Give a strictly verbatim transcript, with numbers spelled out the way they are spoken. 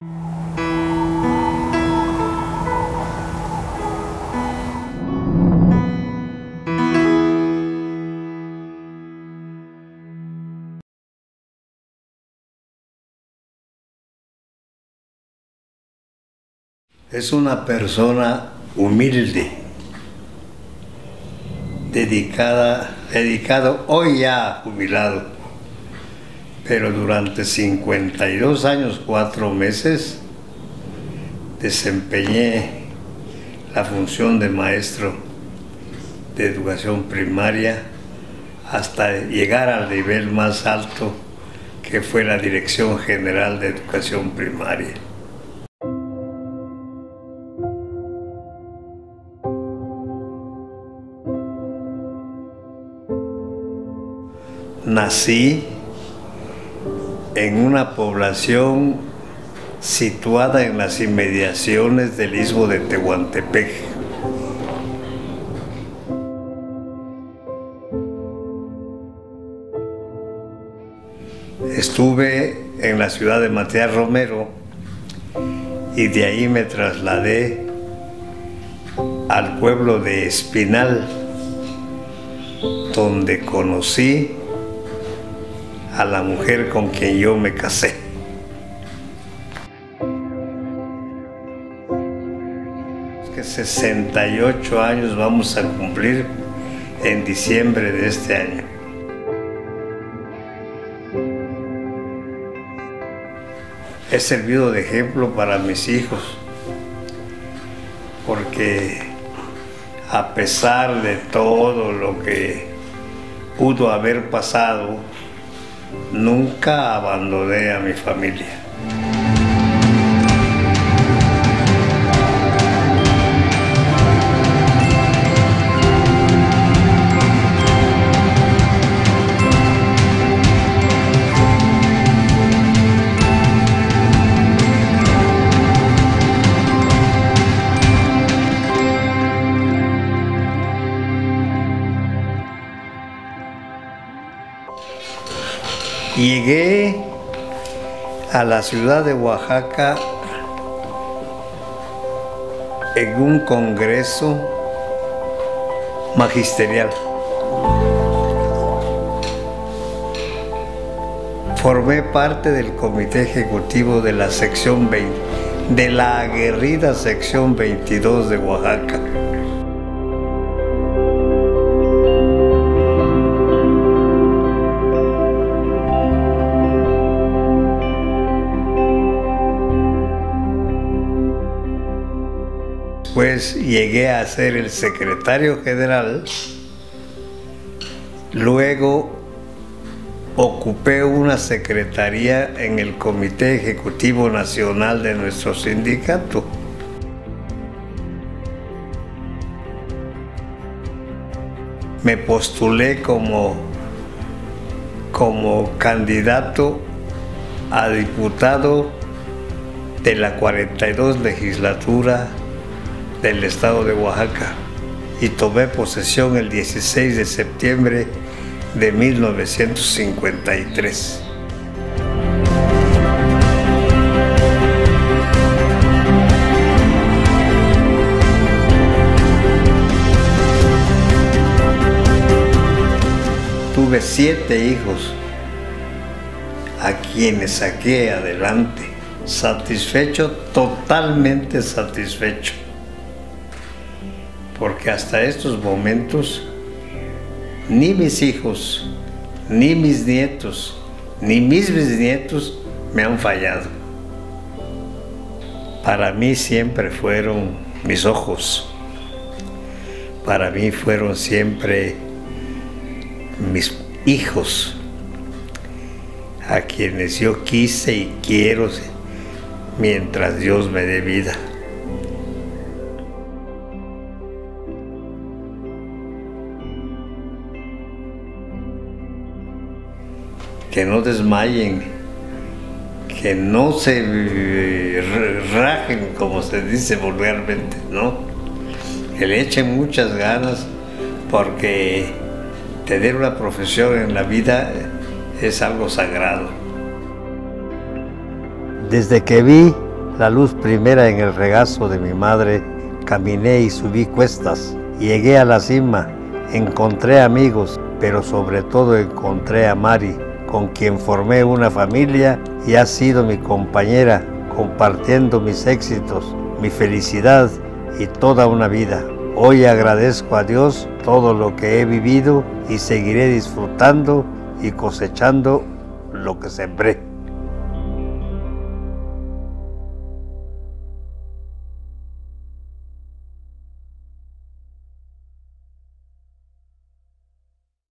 Es una persona humilde, dedicada, dedicado, hoy ya jubilado, pero durante cincuenta y dos años, cuatro meses, desempeñé la función de maestro de educación primaria hasta llegar al nivel más alto, que fue la Dirección General de Educación Primaria. Nací en una población situada en las inmediaciones del Istmo de Tehuantepec. Estuve en la ciudad de Matías Romero y de ahí me trasladé al pueblo de Espinal, donde conocí a la mujer con quien yo me casé. Que sesenta y ocho años vamos a cumplir en diciembre de este año. He servido de ejemplo para mis hijos, porque a pesar de todo lo que pudo haber pasado, nunca abandoné a mi familia. Llegué a la ciudad de Oaxaca en un congreso magisterial. Formé parte del comité ejecutivo de la sección veinte, de la aguerrida sección veintidós de Oaxaca. Después llegué a ser el secretario general, luego ocupé una secretaría en el Comité Ejecutivo Nacional de nuestro sindicato. Me postulé como, como candidato a diputado de la cuarenta y dos legislatura del estado de Oaxaca y tomé posesión el dieciséis de septiembre de mil novecientos cincuenta y tres. Tuve siete hijos a quienes saqué adelante, satisfecho, totalmente satisfecho. Porque hasta estos momentos ni mis hijos, ni mis nietos, ni mis bisnietos me han fallado. Para mí siempre fueron mis ojos, para mí fueron siempre mis hijos, a quienes yo quise y quiero mientras Dios me dé vida. Que no desmayen, que no se rajen, como se dice vulgarmente, ¿no? Que le echen muchas ganas, porque tener una profesión en la vida es algo sagrado. Desde que vi la luz primera en el regazo de mi madre, caminé y subí cuestas, llegué a la cima, encontré amigos, pero sobre todo encontré a Mari, con quien formé una familia y ha sido mi compañera, compartiendo mis éxitos, mi felicidad y toda una vida. Hoy agradezco a Dios todo lo que he vivido y seguiré disfrutando y cosechando lo que sembré.